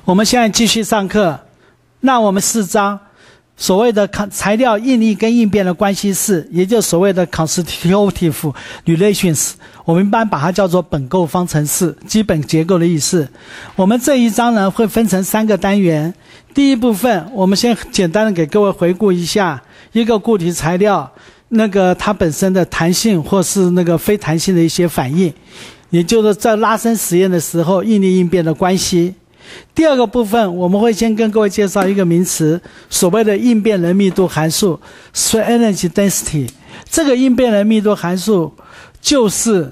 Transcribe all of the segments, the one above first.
我们现在继续上课。那我们4章所谓的材料应力跟应变的关系式，也就是所谓的 constitutive relations， 我们一般把它叫做本构方程式，基本结构的意思。我们这一章呢会分成3个单元。第一部分我们先简单的给各位回顾一下一个固体材料它本身的弹性或是非弹性的一些反应，也就是在拉伸实验的时候应力应变的关系。第二个部分我们会先跟各位介绍一个名词，所谓的应变能密度函数 strain energy density。 这个应变能密度函数就是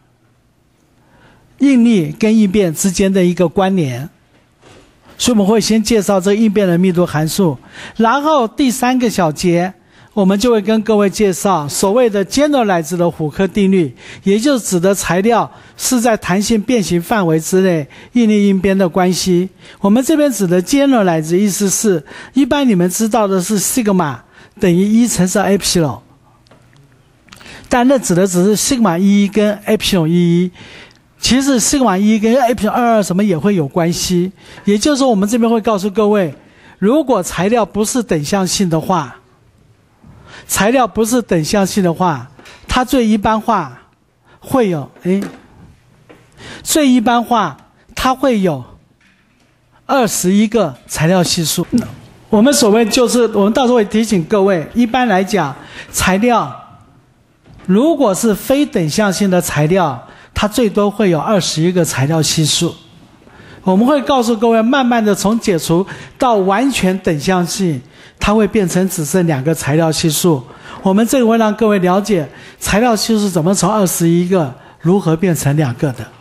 应力跟应变之间的一个关联，所以我们会先介绍这个应变能密度函数，然后第3个小节我们就会跟各位介绍所谓的 generalized 的虎克定律，也就是指的材料是在弹性变形范围之内应力应变的关系。我们这边指的 generalized 意思是一般你们知道的是 sigma 等于1乘上 epsilon， 但那指的只是 sigma 11跟 epsilon 11，其实 sigma 1跟 epsilon 22什么也会有关系。也就是说我们这边会告诉各位，如果材料不是等向性的话，它最一般化会有它会有21个材料系数。我们所谓就是我们到时候会提醒各位，一般来讲材料如果是非等向性的材料，它最多会有21个材料系数。我们会告诉各位，慢慢的从解除到完全等向性，它会变成只剩2个材料系数。我们这个会让各位了解材料系数怎么从21个如何变成2个的。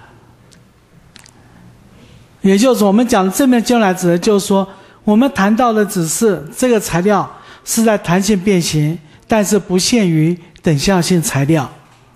也就是我们讲正面将来指的就是说，我们谈到的只是这个材料是在弹性变形，但是不限于等向性材料。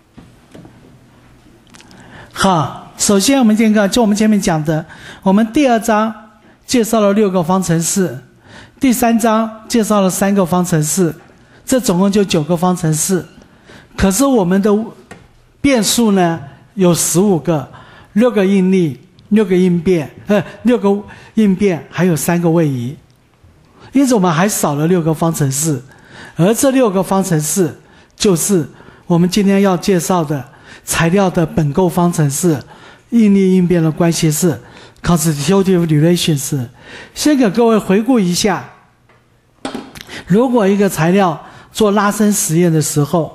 好，首先我们就我们前面讲的，我们第2章介绍了6个方程式，第3章介绍了3个方程式，这总共就9个方程式。可是我们的变数呢有15个，6个应力，6个应变，还有3个位移。因此我们还少了6个方程式，而这6个方程式就是我们今天要介绍的材料的本构方程式，应力应变的关系式 constitutive relations。 先给各位回顾一下，如果一个材料做拉伸实验的时候，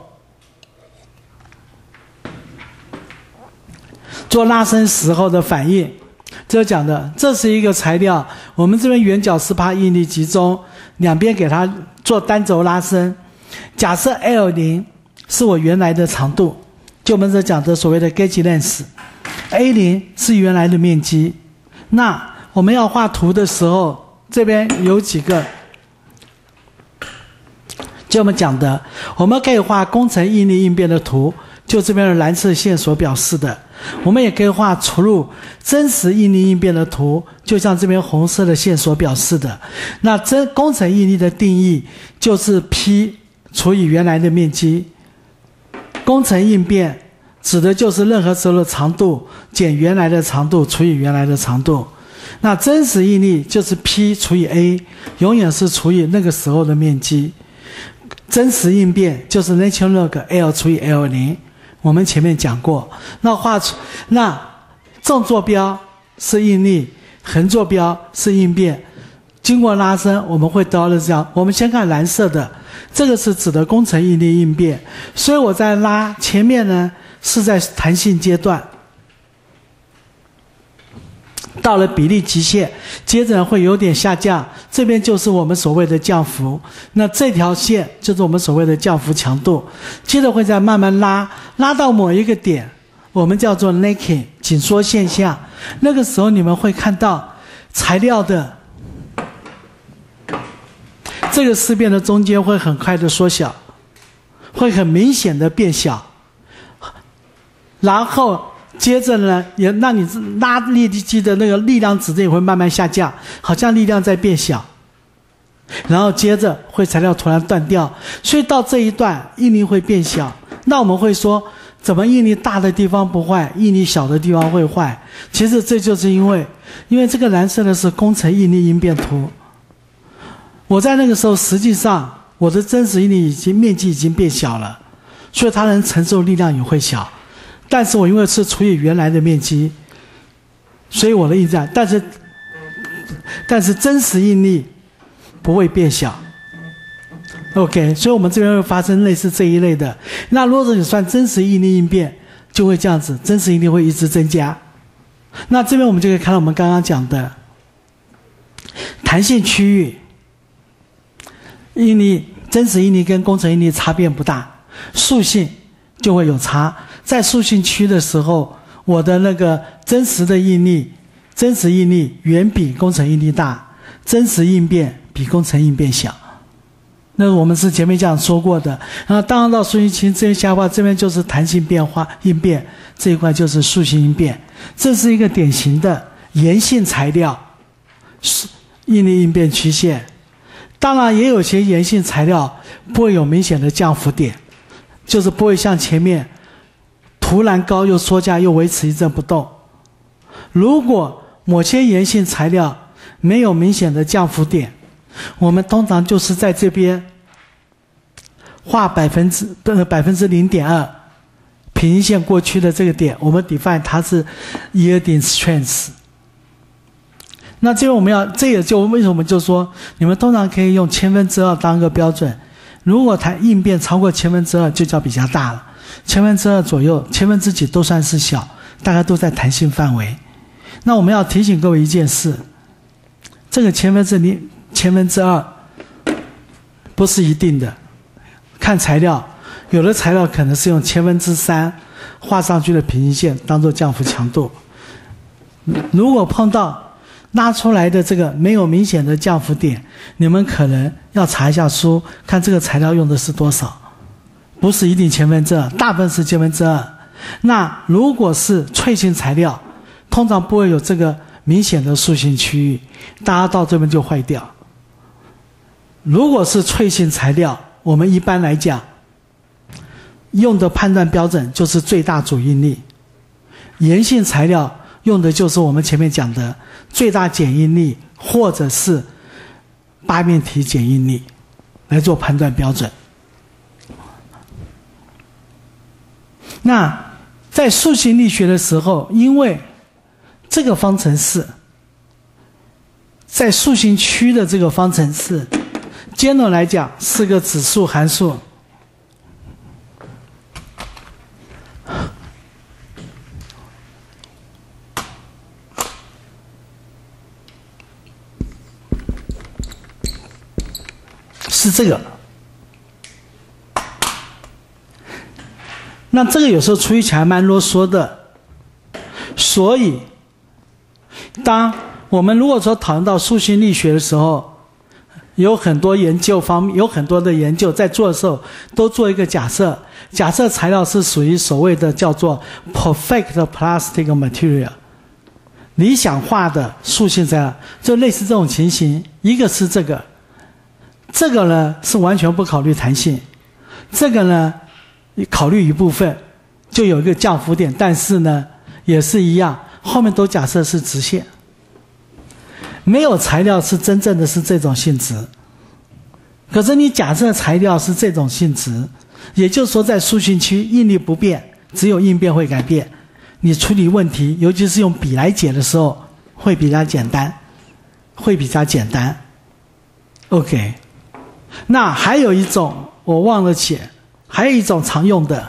做拉伸时候的反应，这讲的这是一个材料，我们这边圆角是怕应力集中，两边给它做单轴拉伸。假设 L0 是我原来的长度，就我们这讲的所谓的 gauge length， A0 是原来的面积。那我们要画图的时候，这边有几个就我们讲的，我们可以画工程应力应变的图，就这边的蓝色线所表示的。我们也可以画除入真实应力应变的图，就像这边红色的线所表示的。那工程应力的定义就是 P 除以原来的面积，工程应变指的就是任何时候的长度减原来的长度除以原来的长度。那真实应力就是 P 除以 A， 永远是除以那个时候的面积。真实应变就是 natural log L 除以 L0， 我们前面讲过。那纵坐标是应力，横坐标是应变。经过拉伸我们会得到的这样，我们先看蓝色的，这个是指的工程应力应变。所以我在拉前面呢是在弹性阶段，到了比例极限，接着会有点下降，这边就是我们所谓的降幅。那这条线就是我们所谓的降幅强度，接着会再慢慢拉到某一个点，我们叫做 necking 紧缩现象。那个时候你们会看到材料的这个事变的中间会很快的缩小，会很明显的变小，然后接着呢，也让你拉力机的那个力量指针也会慢慢下降，好像力量在变小，然后接着会材料突然断掉，所以到这一段应力会变小。那我们会说怎么应力大的地方不坏，应力小的地方会坏？其实这就是因为这个蓝色的是工程应力应变图。我在那个时候，实际上我的真实应力面积已经变小了，所以它能承受力量也会小。但是我因为是除以原来的面积，所以我的应力，但是真实应力不会变小。OK， 所以我们这边会发生类似这一类的。那如果你算真实应力应变，就会这样子，真实应力会一直增加。那这边我们就可以看到我们刚刚讲的弹性区域，应力真实应力跟工程应力差别不大，属性就会有差。在属性区的时候，我的那个真实应力远比工程应力大，真实应变比工程应变小。那我们是前面这样说过的。然后当然到属性区这一下的话，这边就是弹性变化应变，这一块就是属性应变。这是一个典型的岩性材料应力应变曲线。当然也有些岩性材料不会有明显的降幅点，就是不会像前面突然高又缩价又维持一阵不动。如果某些岩性材料没有明显的降幅点，我们通常就是在这边画0.2%平行线过去的这个点，我们 define 它是 yielding strength。那这边我们这也就为什么我们就说，你们通常可以用2/1000当个标准。如果它应变超过2/1000，就叫比较大了；2/10左右、1/1000几都算是小，大概都在弹性范围。那我们要提醒各位一件事，这个2/1000不是一定的，看材料，有的材料可能是用3/1000画上去的平行线当做降幅强度。如果碰到拉出来的这个没有明显的降幅点，你们可能要查一下书，看这个材料用的是多少，不是一定2/1000，大部分是2/10。那如果是脆性材料，通常不会有这个明显的属性区域，大家到这边就坏掉。如果是脆性材料，我们一般来讲用的判断标准就是最大主应力。岩性材料用的就是我们前面讲的最大减应力或者是八面体减应力来做判断标准。那在属性力学的时候，因为这个方程式在属性区的这个方程式general来讲是个指数函数，是这个。那这个有时候出起来蛮啰嗦的，所以当我们如果说讨论到属性力学的时候，有很多研究在做的时候都做一个假设，假设材料是属于所谓的叫做 perfect plastic material， 理想化的属性材料，就类似这种情形。一个是这个呢是完全不考虑弹性，这个呢考虑一部分，就有一个降幅点，但是呢也是一样，后面都假设是直线。没有材料是真正的是这种性质，可是你假设材料是这种性质，也就是说在属性区应力不变，只有应变会改变，你处理问题尤其是用比来解的时候会比较简单。OK， 那还有一种我忘了写，还有一种常用的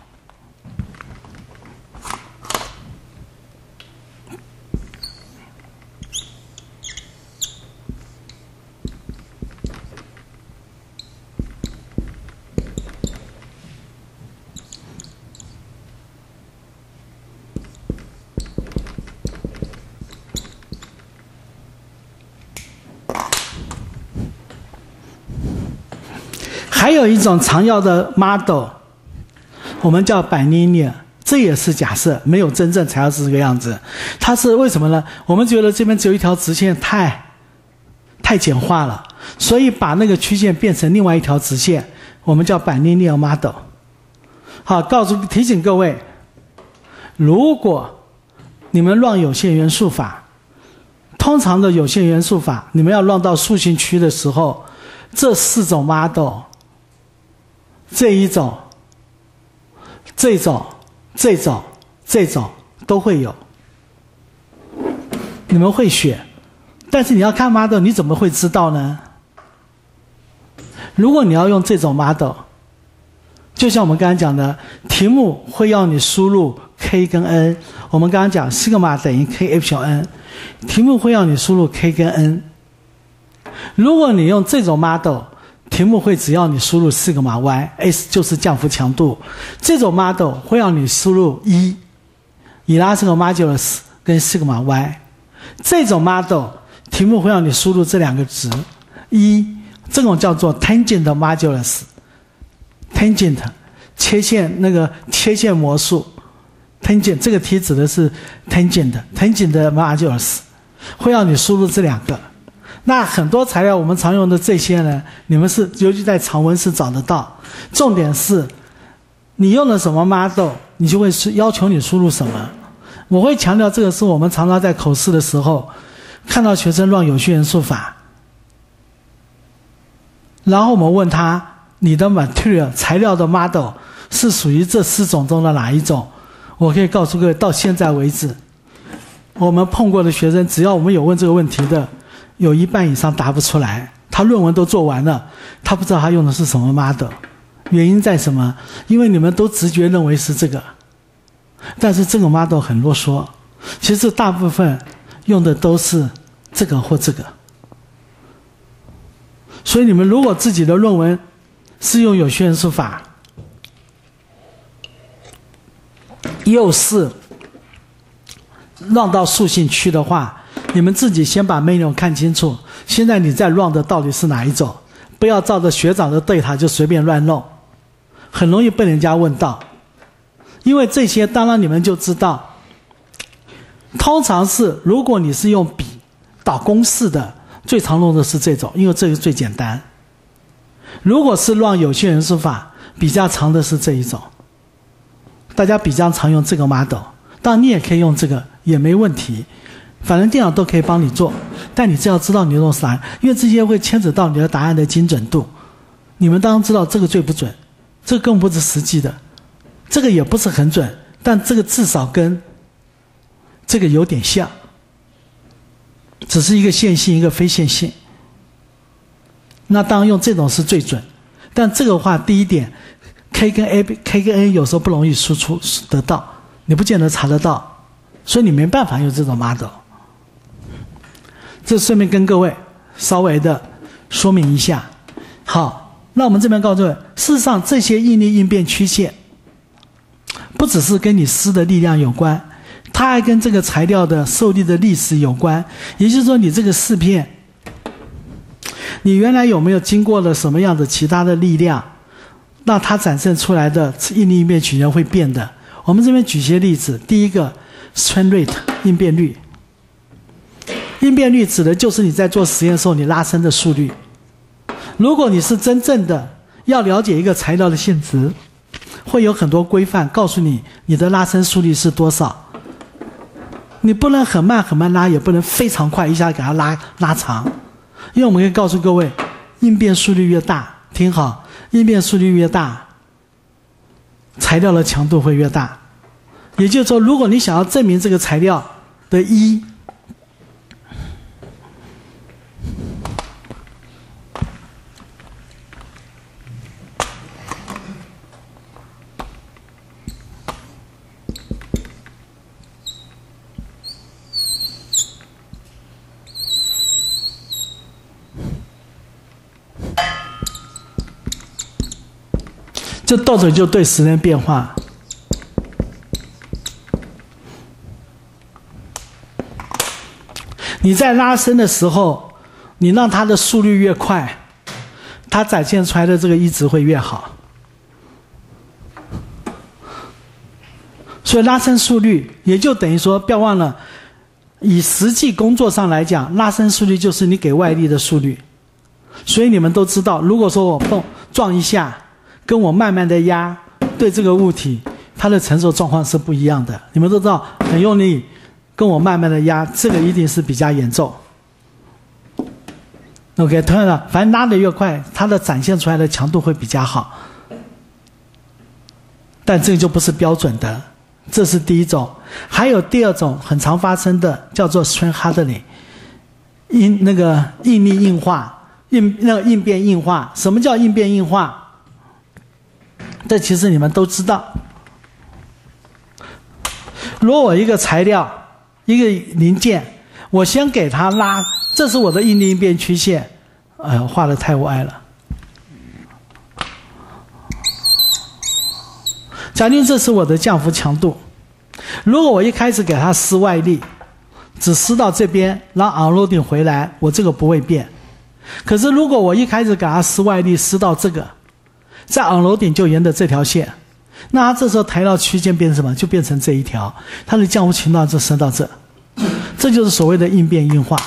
常用的 model， 我们叫 bilinear， 这也是假设，没有真正材料是这个样子。它是为什么呢？我们觉得这边只有一条直线太简化了，所以把那个曲线变成另外一条直线，我们叫bilinear model。 好，提醒各位，如果你们乱有限元素法，通常的有限元素法，你们要乱到塑性区的时候，这4种 model， 这一种、这种、这种、这种都会有，你们会选，但是你要看 model， 你怎么会知道呢？如果你要用这种 model， 就像我们刚才讲的，题目会要你输入 k 跟 n， 我们刚刚讲西格玛等于 k f 小 n， 题目会要你输入 k 跟 n。如果你用这种 model， 题目会只要你输入西格玛 y，s 就是降幅强度。这种 model 会要你输入1，以拉这个 modulus 跟西格玛 y。这种 model 题目会让你输入这2个值1，这种叫做 tangent modulus， tangent 切线那个切线模数 tangent 这个题指的是 tangent modulus， 会让你输入这2个。那很多材料我们常用的这些呢，你们是尤其在长文是找得到。重点是你用了什么 model， 你就会要求你输入什么。我会强调这个是我们常常在口试的时候看到学生乱有限元素法，然后我们问他你的 material 材料的 model 是属于这4种中的哪一种。我可以告诉各位，到现在为止我们碰过的学生，只要我们有问这个问题的，有1半以上答不出来，他论文都做完了，他不知道他用的是什么 model。 原因在什么？因为你们都直觉认为是这个，但是这个 model 很啰嗦，其实大部分用的都是这个或这个。所以你们如果自己的论文是用有限元素法，又是乱到塑性区的话，你们自己先把 menu 看清楚，现在你在乱的到底是哪一种，不要照着学长的data就随便乱弄，很容易被人家问到。因为这些当然你们就知道，通常是如果你是用笔导公式的，最常用的是这种，因为这个最简单。如果是乱有限元素法，比较长的是这一种，大家比较常用这个 model， 当然你也可以用这个也没问题，反正电脑都可以帮你做，但你只要知道你用啥，因为这些会牵扯到你的答案的精准度。你们当然知道这个最不准，这个更不是实际的，这个也不是很准，但这个至少跟这个有点像，只是一个线性一个非线性。那当然用这种是最准，但这个话第一点 K 跟 N 有时候不容易输出得到，你不见得查得到，所以你没办法用这种 model。 这顺便跟各位稍微的说明一下。好，那我们这边告诉各位，事实上这些应力应变曲线不只是跟你施的力量有关，它还跟这个材料的受力的历史有关。也就是说你这个试片，你原来有没有经过了什么样的其他的力量，那它展现出来的应力应变曲线会变的。我们这边举些例子。第一个 strain rate 应变率，应变率指的就是你在做实验的时候你拉伸的速率。如果你是真正的要了解一个材料的性质，会有很多规范告诉你你的拉伸速率是多少，你不能很慢很慢拉，也不能非常快一下给它拉长。因为我们可以告诉各位，应变速率越大，听好，应变速率越大，材料的强度会越大。也就是说，如果你想要证明这个材料的这动作就对时间变化。你在拉伸的时候，你让它的速率越快，它展现出来的这个值会越好。所以拉伸速率也就等于说，不要忘了，以实际工作上来讲，拉伸速率就是你给外力的速率。所以你们都知道，如果说我撞一下，跟我慢慢的压， 对这个物体它的承受状况是不一样的。你们都知道，很用力跟我慢慢的压，这个一定是比较严重。OK， 同样的，反正拉得越快，它的展现出来的强度会比较好。但这个就不是标准的，这是第一种。还有第二种很常发生的，叫做 strain hardening， 应力硬化，应变硬化。什么叫应变硬化？这其实你们都知道。如果我一个材料，一个零件，我先给它拉，这是我的应力应变曲线。画得太歪了。假定这是我的降幅强度，如果我一开始给它施外力，只施到这边，然后 unloading 回来，我这个不会变。可是如果我一开始给它施外力，施到这个，在 unloading 就沿着这条线，那它这时候材料区间变成什么？就变成这一条，它的降幅强度就升到这，这就是所谓的应变硬化。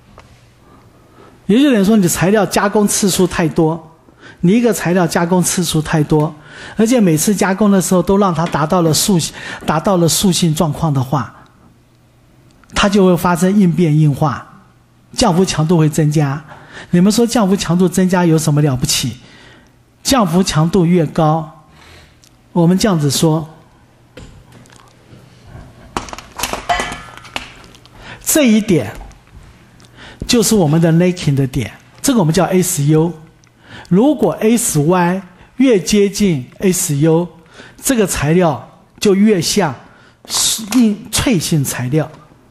也就是说，你材料加工次数太多，你一个材料加工次数太多，而且每次加工的时候都让它达到了塑性状况的话，它就会发生应变硬化，降幅强度会增加。你们说降幅强度增加有什么了不起？降幅强度越高，我们这样子说，这一点就是我们的 necking 的点，这个我们叫 SU。如果 SY 越接近 SU， 这个材料就越像脆性材料。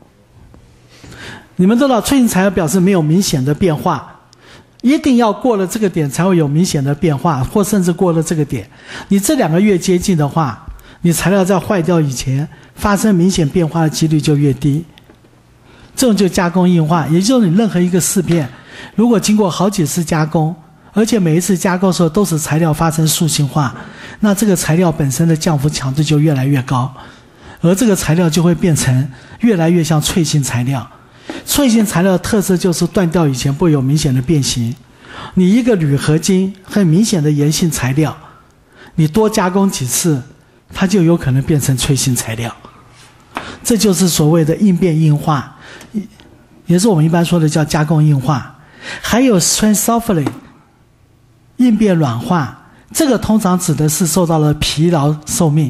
你们知道脆性材料表示没有明显的变化，一定要过了这个点才会有明显的变化，或甚至过了这个点。你这两个越接近的话，你材料在坏掉以前发生明显变化的几率就越低。这种就加工硬化，也就是你任何一个饰片，如果经过好几次加工，而且每一次加工的时候都使材料发生塑性化，那这个材料本身的降幅强度就越来越高，而这个材料就会变成越来越像脆性材料。脆性材料的特色就是断掉以前不会有明显的变形。你一个铝合金很明显的盐性材料，你多加工几次，它就有可能变成脆性材料。这就是所谓的应变硬化，也是我们一般说的叫加工硬化。还有 strain softening， 应变软化，这个通常指的是受到了疲劳寿命。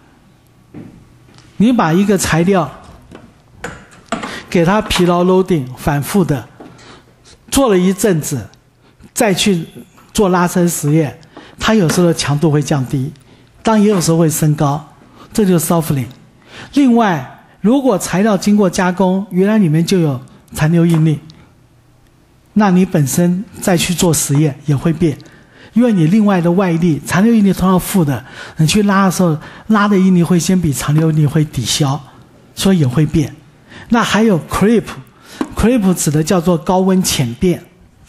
你把一个材料给它疲劳 loading 反复的做了一阵子，再去做拉伸实验，它有时候的强度会降低，当然也有时候会升高，这就是 softening。 另外，如果材料经过加工，原来里面就有残留应力，那你本身再去做实验也会变，因为你另外的外力，残留应力通常负的，你去拉的时候，拉的应力会先比残留应力会抵消，所以也会变。那还有 creep 指的叫做高温潜变。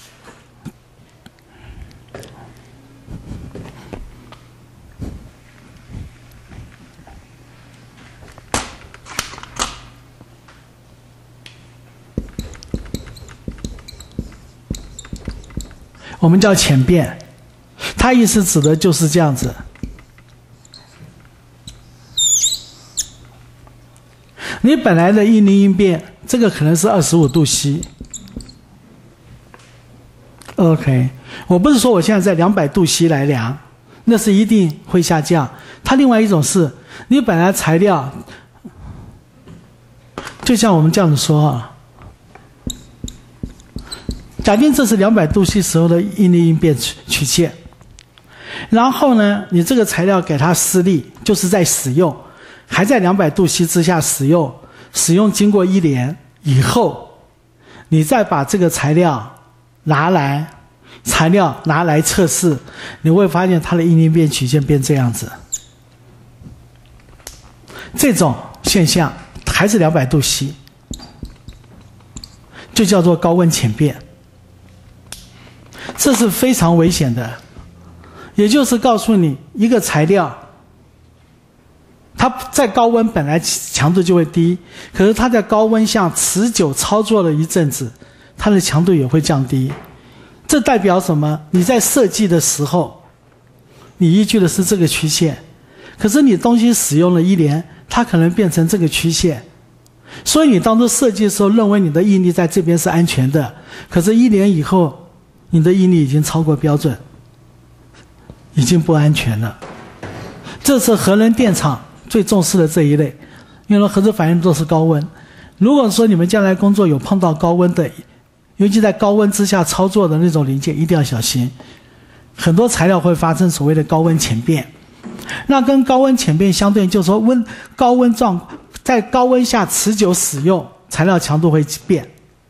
我们叫潜变，它意思指的就是这样子。你本来的应力应变，这个可能是25度 C。OK， 我不是说我现在在200度 C 来量，那是一定会下降。它另外一种是，你本来材料，就像我们这样子说啊。假定这是200度 C 时候的应力应变曲线，然后呢，你这个材料给它施力，就是在使用，还在200度 C 之下使用经过1年以后，你再把这个材料拿来测试，你会发现它的应力应变曲线变这样子。这种现象还是200度 C， 就叫做高温潜变。这是非常危险的，也就是告诉你，一个材料它在高温本来强度就会低，可是它在高温下持久操作了一阵子，它的强度也会降低。这代表什么？你在设计的时候，你依据的是这个曲线， 可是你东西使用了1年，它可能变成这个曲线。所以你当初设计的时候认为你的应力在这边是安全的，可是1年以后你的应力已经超过标准，已经不安全了。这是核能电厂最重视的这一类，因为核子反应都是高温。如果说你们将来工作有碰到高温的，尤其在高温之下操作的那种零件，一定要小心，很多材料会发生所谓的高温潜变。那跟高温潜变相对，就是说在高温下持久使用，材料强度会变。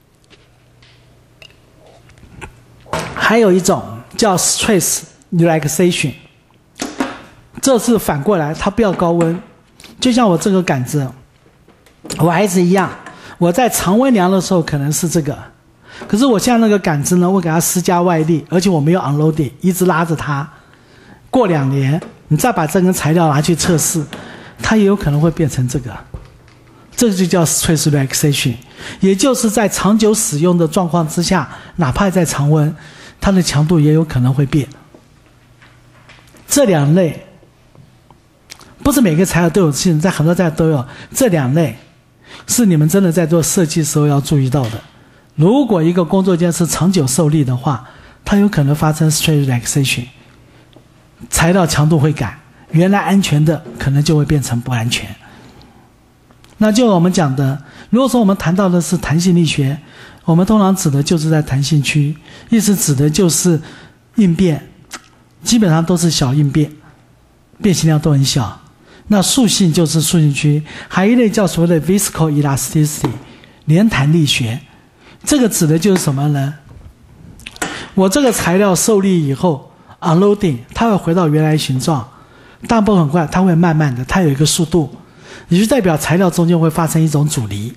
还有一种叫 stress relaxation， 这是反过来，它不要高温。就像我这个杆子，我还是一样，我在常温量的时候可能是这个，可是我现在那个杆子呢，我给它施加外力，而且我没有 unloading， 一直拉着它，过2年你再把这根材料拿去测试，它也有可能会变成这个。这个就叫 stress relaxation， 也就是在长久使用的状况之下，哪怕在常温，它的强度也有可能会变。这2类不是每个材料都有，在很多材料都有，这2类是你们真的在做设计时候要注意到的。如果一个工作间是长久受力的话，它有可能发生 stress relaxation， 材料强度会改，原来安全的可能就会变成不安全。那就我们讲的，如果说我们谈到的是弹性力学，我们通常指的就是在弹性区，意思指的就是应变基本上都是小应变，变形量都很小。那塑性就是塑性区，还有一类叫所谓的 viscoelasticity 连弹力学，这个指的就是什么呢？我这个材料受力以后 unloading， 它会回到原来形状，但不很快，它会慢慢的，它有一个速度，也就代表材料中间会发生一种阻力，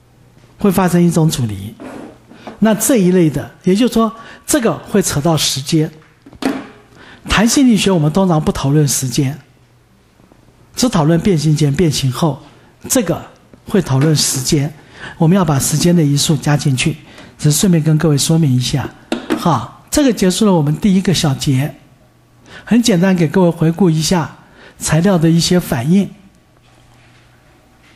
那这一类的，也就是说这个会扯到时间。弹性力学我们通常不讨论时间，只讨论变形前变形后，这个会讨论时间，我们要把时间的因素加进去，只是顺便跟各位说明一下。好，这个结束了我们第1个小节，很简单给各位回顾一下材料的一些反应。